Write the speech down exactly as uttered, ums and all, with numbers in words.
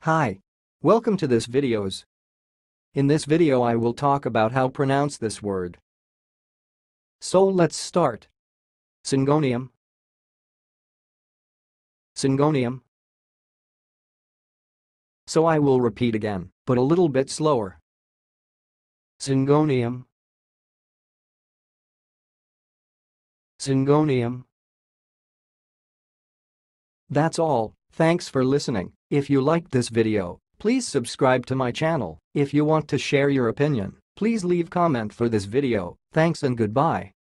Hi. Welcome to this videos. In this video I will talk about how pronounce this word. So let's start. Syngonium. Syngonium. So I will repeat again, but a little bit slower. Syngonium. Syngonium. That's all. Thanks for listening. If you liked this video, please subscribe to my channel. If you want to share your opinion, please leave comment for this video. Thanks and goodbye.